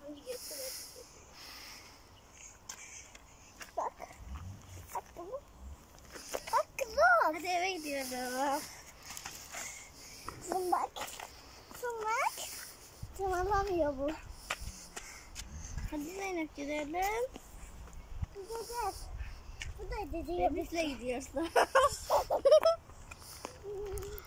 Bak. Bak kızım. Bak kızım. Hadi eve gidiyoruz. Kızım bak. Kızım bak. Tırmalamıyor bu. Hadi Zeynep gidelim. Gideceğiz. Bu da dedeye Bebekle gidiyoruz.